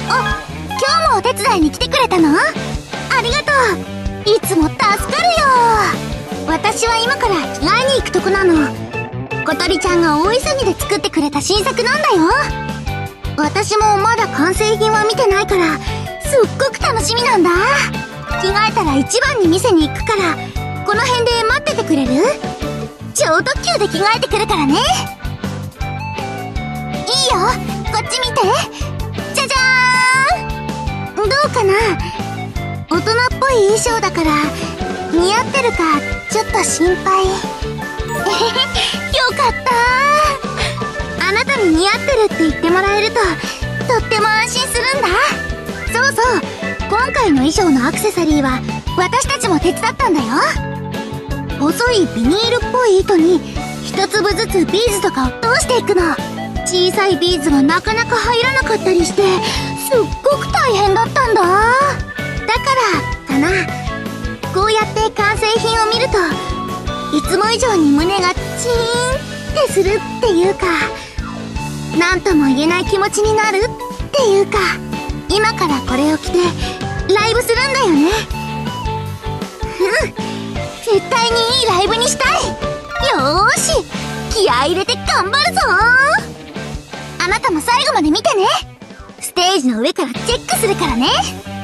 あ、今日もお手伝いに来てくれたの？ありがとう。いつも助かるよ。私は今から着替えに行くとこなの。小鳥ちゃんが大急ぎで作ってくれた新作なんだよ。私もまだ完成品は見てないからすっごく楽しみなんだ。着替えたら一番に店に行くからこの辺で待っててくれる？超特急で着替えてくるからね。いいよ、こっち見て。じゃじゃーん。どうかな？大人っぽい衣装だから似合ってるかちょっと心配。よかった。あなたに似合ってるって言ってもらえるととっても安心するんだ。そうそう、今回の衣装のアクセサリーは私たちも手伝ったんだよ。細いビニールっぽい糸に一粒ずつビーズとかを通していくの。小さいビーズがなかなか入らなかったりしてすっごく大変だったんだ。だからかな、こうやって完成品を見るといつも以上に胸がチーンってするっていうか、なんとも言えない気持ちになるっていうか、今からこれを着てライブするんだよね。絶対にいいライブにしたい。よーし、気合い入れて頑張るぞ。あなたも最後まで見てね。ステージの上からチェックするからね。